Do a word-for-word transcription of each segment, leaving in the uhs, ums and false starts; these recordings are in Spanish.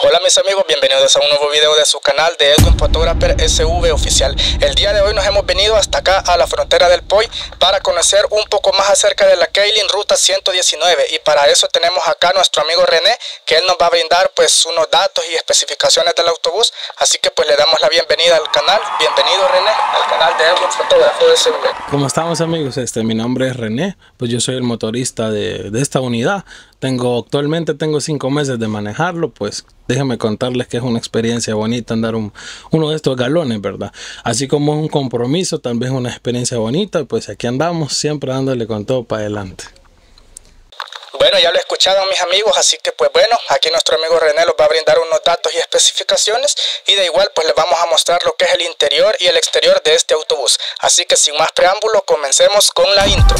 Hola mis amigos, bienvenidos a un nuevo video de su canal de Edwin Photographer S V Oficial. El día de hoy nos hemos venido hasta acá a la frontera del Poy para conocer un poco más acerca de la Kailin Ruta ciento diecinueve, y para eso tenemos acá a nuestro amigo René, que él nos va a brindar pues unos datos y especificaciones del autobús. Así que pues le damos la bienvenida al canal. Bienvenido René al canal de Edwin Photographer S V. ¿Cómo estamos amigos? Este, mi nombre es René, pues yo soy el motorista de, de esta unidad. Tengo, actualmente tengo cinco meses de manejarlo, pues déjenme contarles que es una experiencia bonita andar un, uno de estos galones, ¿verdad? Así como un compromiso, tal vez una experiencia bonita, pues aquí andamos siempre dándole con todo para adelante. Bueno, ya lo escucharon mis amigos, así que pues bueno, aquí nuestro amigo René los va a brindar unos datos y especificaciones, y de igual pues les vamos a mostrar lo que es el interior y el exterior de este autobús. Así que sin más preámbulo, comencemos con la intro.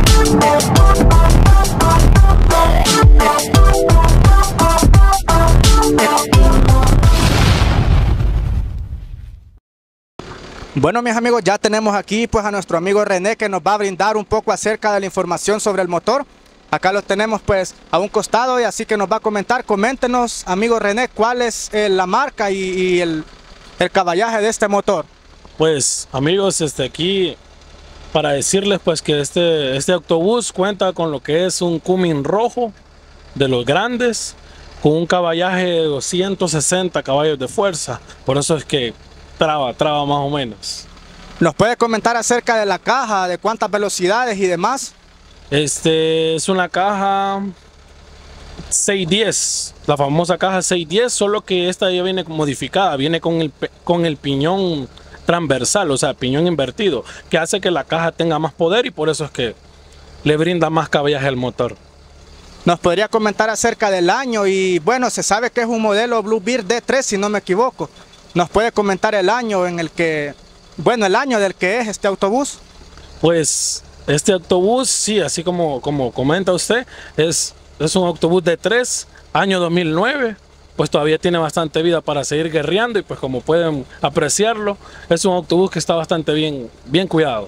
Bueno mis amigos, ya tenemos aquí pues a nuestro amigo René, que nos va a brindar un poco acerca de la información sobre el motor. Acá lo tenemos pues a un costado, y así que nos va a comentar. Coméntenos, amigo René, cuál es eh, la marca y, y el, el caballaje de este motor. Pues amigos, este aquí para decirles pues que este, este autobús cuenta con lo que es un Cummins rojo de los grandes, con un caballaje de doscientos sesenta caballos de fuerza. Por eso es que traba, traba más o menos. ¿Nos puede comentar acerca de la caja, de cuántas velocidades y demás? Este es una caja seiscientos diez, la famosa caja seiscientos diez, solo que esta ya viene modificada, viene con el, con el piñón transversal, o sea, piñón invertido, que hace que la caja tenga más poder, y por eso es que le brinda más caballaje al motor. ¿Nos podría comentar acerca del año? Y bueno, se sabe que es un modelo Bluebird D tres, si no me equivoco. ¿Nos puede comentar el año en el que, bueno, el año del que es este autobús? Pues este autobús, sí, así como, como comenta usted, es, es un autobús D tres, año dos mil nueve, pues todavía tiene bastante vida para seguir guerreando, y pues como pueden apreciarlo, es un autobús que está bastante bien, bien cuidado.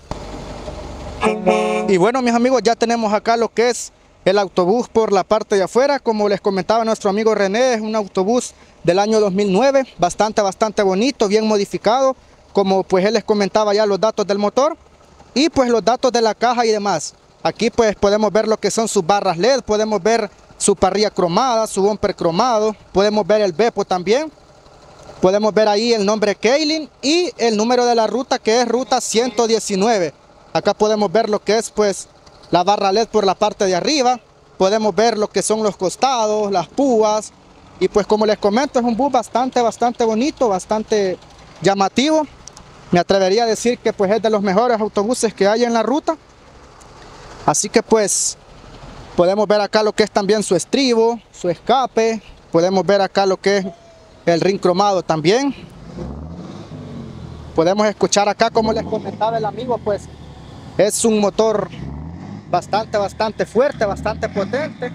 Y bueno mis amigos, ya tenemos acá lo que es el autobús por la parte de afuera. Como les comentaba nuestro amigo René, es un autobús del año dos mil nueve, bastante, bastante bonito, bien modificado, como pues él les comentaba ya los datos del motor y pues los datos de la caja y demás. Aquí pues podemos ver lo que son sus barras L E D, podemos ver su parrilla cromada, su bumper cromado, podemos ver el bepo también, podemos ver ahí el nombre Kailin y el número de la ruta, que es ruta ciento diecinueve. Acá podemos ver lo que es pues la barra L E D por la parte de arriba, podemos ver lo que son los costados, las púas, y pues como les comento, es un bus bastante, bastante bonito, bastante llamativo. Me atrevería a decir que pues es de los mejores autobuses que hay en la ruta. Así que pues podemos ver acá lo que es también su estribo, su escape, podemos ver acá lo que es el rin cromado también. Podemos escuchar acá, como les comentaba el amigo, pues es un motor bastante, bastante fuerte, bastante potente.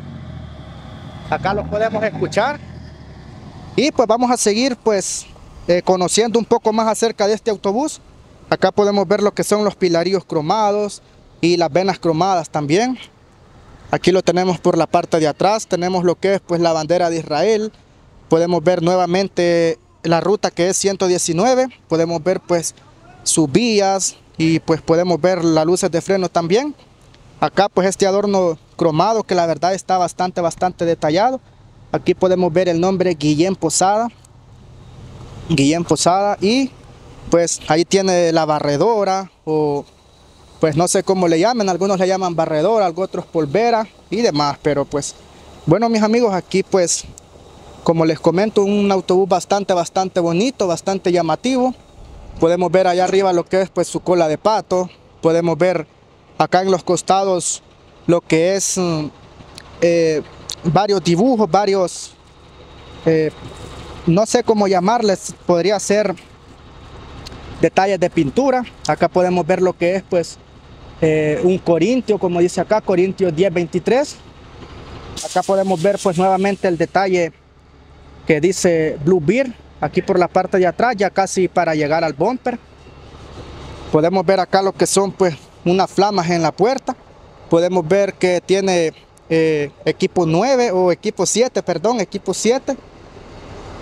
Acá lo podemos escuchar. Y pues vamos a seguir pues eh, conociendo un poco más acerca de este autobús. Acá podemos ver lo que son los pilarillos cromados y las venas cromadas también. Aquí lo tenemos por la parte de atrás. Tenemos lo que es pues la bandera de Israel. Podemos ver nuevamente la ruta, que es ciento diecinueve. Podemos ver pues sus vías, y pues podemos ver las luces de freno también. Acá pues este adorno cromado, que la verdad está bastante, bastante detallado. Aquí podemos ver el nombre Guillén Posada. Guillén Posada, y pues ahí tiene la barredora, o pues no sé cómo le llaman, algunos le llaman barredora, otros polvera y demás. Pero pues bueno mis amigos, aquí pues como les comento, un autobús bastante, bastante bonito, bastante llamativo. Podemos ver allá arriba lo que es pues su cola de pato. Podemos ver acá en los costados lo que es eh, varios dibujos, varios, eh, no sé cómo llamarles, podría ser detalles de pintura. Acá podemos ver lo que es pues eh, un corintio, como dice acá, Corintios diez veintitrés. Acá podemos ver pues nuevamente el detalle que dice Bluebird, aquí por la parte de atrás, ya casi para llegar al bumper. Podemos ver acá lo que son pues unas flamas en la puerta. Podemos ver que tiene eh, equipo nueve o equipo siete, perdón, equipo siete.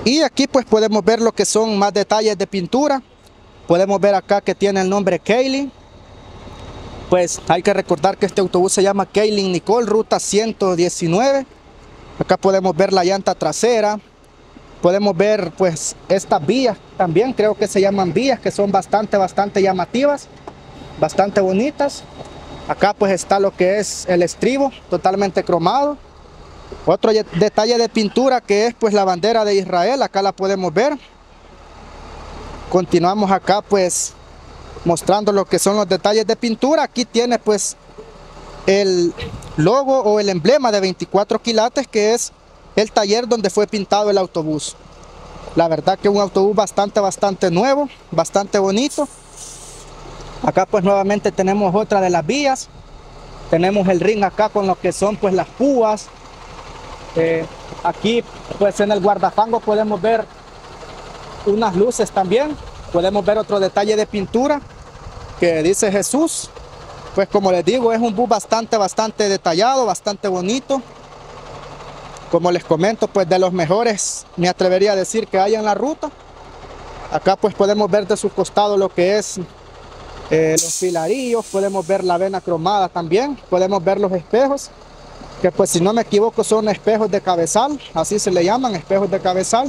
Y aquí pues podemos ver lo que son más detalles de pintura. Podemos ver acá que tiene el nombre Kaylin. Pues hay que recordar que este autobús se llama Kaylin Nicole, ruta ciento diecinueve. Acá podemos ver la llanta trasera. Podemos ver pues estas vías también, creo que se llaman vías, que son bastante, bastante llamativas, bastante bonitas. Acá pues está lo que es el estribo, totalmente cromado. Otro detalle de pintura que es pues la bandera de Israel, acá la podemos ver. Continuamos acá pues mostrando lo que son los detalles de pintura. Aquí tiene pues el logo o el emblema de veinticuatro quilates, que es el taller donde fue pintado el autobús. La verdad que un autobús bastante, bastante nuevo, bastante bonito. Acá pues nuevamente tenemos otra de las vías. Tenemos el ring acá con lo que son pues las púas. Eh, aquí pues en el guardafango podemos ver unas luces también. Podemos ver otro detalle de pintura que dice Jesús. Pues como les digo, es un bus bastante, bastante detallado, bastante bonito. Como les comento, pues de los mejores, me atrevería a decir, que hay en la ruta. Acá pues podemos ver de su costado lo que es eh, los pilarillos, podemos ver la vena cromada también, podemos ver los espejos, que pues si no me equivoco son espejos de cabezal, así se le llaman, espejos de cabezal.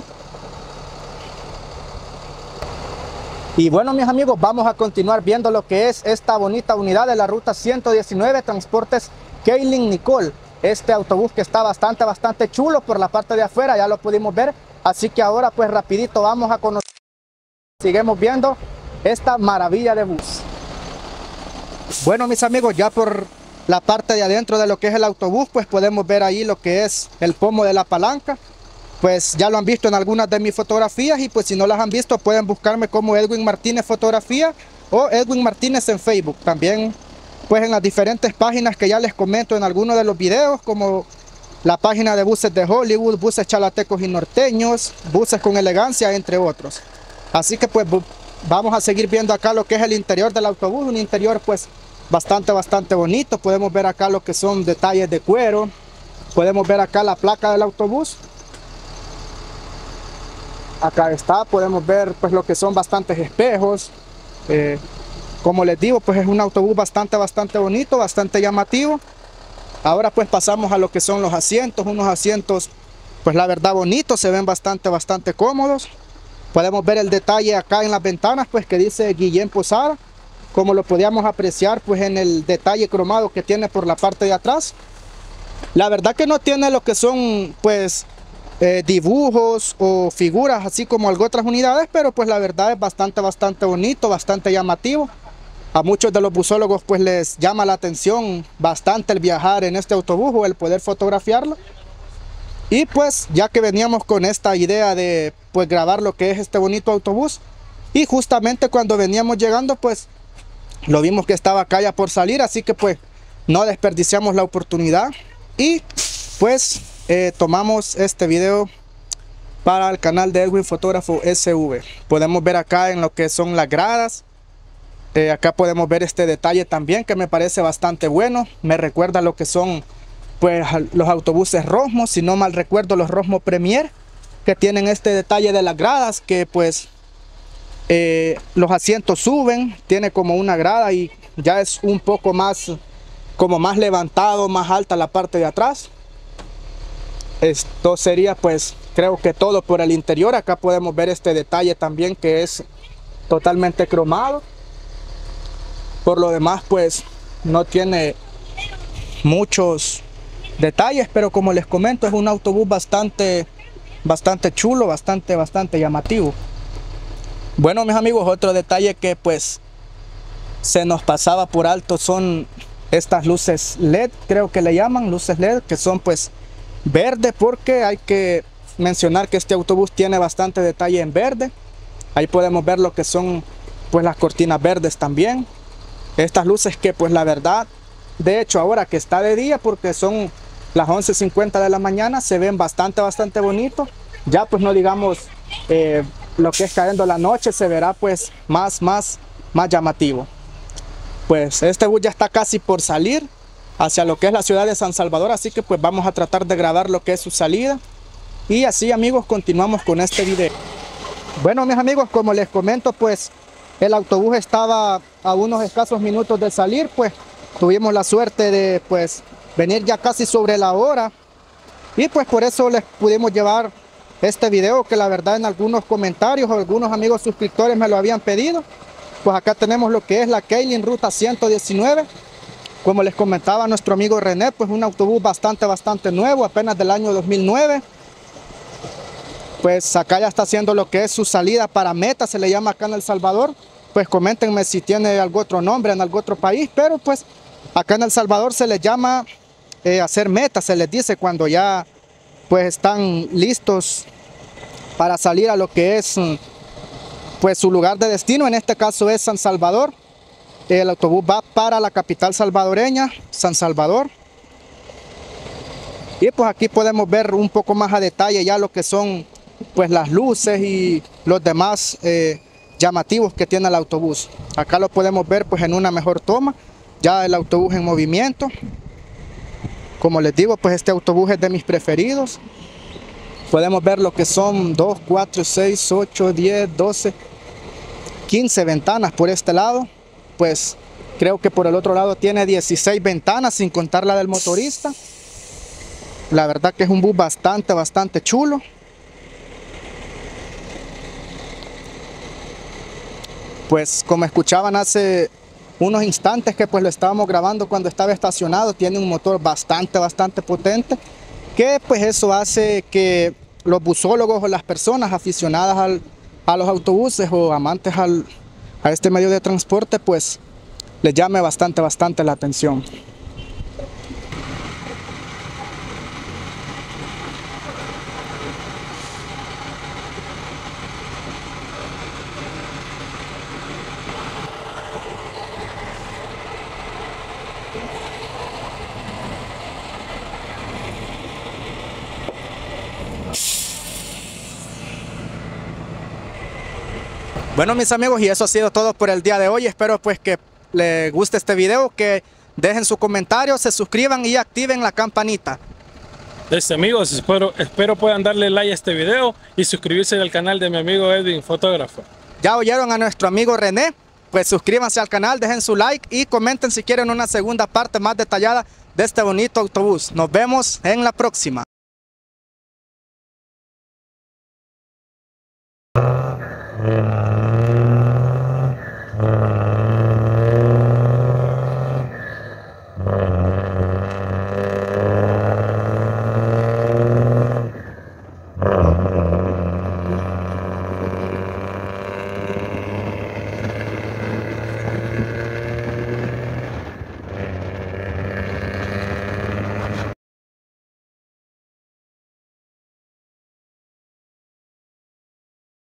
Y bueno, mis amigos, vamos a continuar viendo lo que es esta bonita unidad de la ruta ciento diecinueve, Transportes Kaylin Nicole. Este autobús que está bastante, bastante chulo por la parte de afuera, ya lo pudimos ver. Así que ahora pues rapidito vamos a conocer, seguimos viendo esta maravilla de bus. Bueno, mis amigos, ya por la parte de adentro de lo que es el autobús, pues podemos ver ahí lo que es el pomo de la palanca. Pues ya lo han visto en algunas de mis fotografías, y pues si no las han visto pueden buscarme como Edwin Martínez Fotografía o Edwin Martínez en Facebook. También pues en las diferentes páginas que ya les comento en algunos de los videos, como la página de buses de Hollywood, buses chalatecos y norteños, buses con elegancia, entre otros. Así que pues vamos a seguir viendo acá lo que es el interior del autobús, un interior pues bastante, bastante bonito. Podemos ver acá lo que son detalles de cuero, podemos ver acá la placa del autobús. Acá está, podemos ver pues lo que son bastantes espejos. Eh, como les digo, pues es un autobús bastante, bastante bonito, bastante llamativo. Ahora pues pasamos a lo que son los asientos, unos asientos pues la verdad bonitos, se ven bastante, bastante cómodos. Podemos ver el detalle acá en las ventanas pues que dice Guillén Posada, como lo podíamos apreciar pues en el detalle cromado que tiene por la parte de atrás. La verdad que no tiene lo que son pues Eh, dibujos o figuras así como algunas otras unidades, pero pues la verdad es bastante bastante bonito, bastante llamativo. A muchos de los busólogos pues les llama la atención bastante el viajar en este autobús o el poder fotografiarlo. Y pues ya que veníamos con esta idea de pues grabar lo que es este bonito autobús, y justamente cuando veníamos llegando pues lo vimos que estaba acá ya por salir, así que pues no desperdiciamos la oportunidad y pues Eh, tomamos este video para el canal de Edwin Fotógrafo S V. Podemos ver acá en lo que son las gradas. Eh, acá podemos ver este detalle también que me parece bastante bueno. Me recuerda lo que son pues los autobuses Rosmo, si no mal recuerdo los Rosmo Premier, que tienen este detalle de las gradas, que pues eh, los asientos suben, tiene como una grada y ya es un poco más como más levantado, más alta la parte de atrás. Esto sería pues creo que todo por el interior. Acá podemos ver este detalle también que es totalmente cromado. Por lo demás pues no tiene muchos detalles, pero como les comento es un autobús bastante bastante chulo, bastante bastante llamativo. Bueno, mis amigos, otro detalle que pues se nos pasaba por alto son estas luces L E D, creo que le llaman luces L E D, que son pues verde, porque hay que mencionar que este autobús tiene bastante detalle en verde. Ahí podemos ver lo que son pues las cortinas verdes también. Estas luces que pues la verdad, de hecho ahora que está de día, porque son las once cincuenta de la mañana, se ven bastante bastante bonitos. Ya pues no digamos eh, lo que es cayendo la noche, se verá pues más más más llamativo. Pues este bus ya está casi por salir hacia lo que es la ciudad de San Salvador, así que pues vamos a tratar de grabar lo que es su salida. Y así, amigos, continuamos con este video. Bueno, mis amigos, como les comento, pues el autobús estaba a unos escasos minutos de salir. Pues tuvimos la suerte de pues venir ya casi sobre la hora, y pues por eso les pudimos llevar este video, que la verdad en algunos comentarios o algunos amigos suscriptores me lo habían pedido. Pues acá tenemos lo que es la Kailin Ruta ciento diecinueve. Como les comentaba nuestro amigo René, pues un autobús bastante, bastante nuevo, apenas del año dos mil nueve. Pues acá ya está haciendo lo que es su salida para Meta, se le llama acá en El Salvador. Pues coméntenme si tiene algún otro nombre en algún otro país, pero pues acá en El Salvador se les llama eh, hacer meta, se les dice cuando ya pues están listos para salir a lo que es pues su lugar de destino. En este caso es San Salvador. El autobús va para la capital salvadoreña, San Salvador. Y pues aquí podemos ver un poco más a detalle ya lo que son pues las luces y los demás eh, llamativos que tiene el autobús. Acá lo podemos ver pues en una mejor toma, ya el autobús en movimiento. Como les digo, pues este autobús es de mis preferidos. Podemos ver lo que son dos, cuatro, seis, ocho, diez, doce, quince ventanas por este lado. Pues creo que por el otro lado tiene dieciséis ventanas, sin contar la del motorista. La verdad que es un bus bastante, bastante chulo. Pues como escuchaban hace unos instantes que pues lo estábamos grabando cuando estaba estacionado, tiene un motor bastante, bastante potente, que pues eso hace que los busólogos o las personas aficionadas al, a los autobuses o amantes al, a este medio de transporte pues les llame bastante, bastante la atención. Bueno, mis amigos, y eso ha sido todo por el día de hoy. Espero pues que les guste este video, que dejen su comentario, se suscriban y activen la campanita. Este, amigos, espero, espero puedan darle like a este video y suscribirse al canal de mi amigo Edwin, fotógrafo. Ya oyeron a nuestro amigo René, pues suscríbanse al canal, dejen su like y comenten si quieren una segunda parte más detallada de este bonito autobús. Nos vemos en la próxima. Yeah.